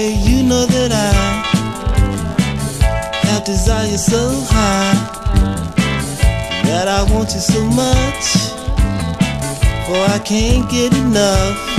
Baby, you know that I have desire so high, that I want you so much, for I can't get enough.